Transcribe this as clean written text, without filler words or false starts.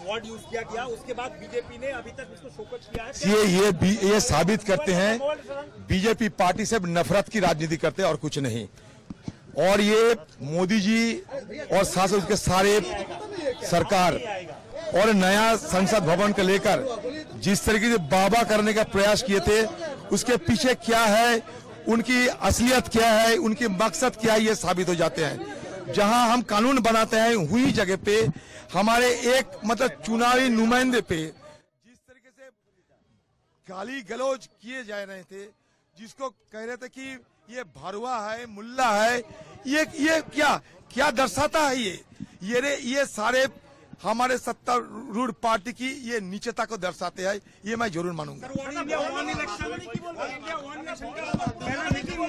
Word use किया गया, उसके बाद बीजेपी ने अभी तक इसको शोकत किया है। ये साबित करते हैं बीजेपी पार्टी से नफरत की राजनीति करते हैं और कुछ नहीं। और ये मोदी जी और साथ उसके सारे सरकार और नया संसद भवन को लेकर जिस तरीके से बाबा करने का प्रयास किए थे, उसके पीछे क्या है, उनकी असलियत क्या है, उनके मकसद क्या है, ये साबित हो जाते हैं। जहां हम कानून बनाते हैं हुई जगह पे हमारे एक मतलब चुनावी नुमाइंदे पे जिस तरीके से गाली गलौज किए जा रहे थे, जिसको कह रहे थे कि ये भरुआ है, मुल्ला है, ये क्या दर्शाता है? ये सारे हमारे सत्तारूढ़ पार्टी की ये नीचता को दर्शाते हैं, ये मैं जरूर मानूंगा।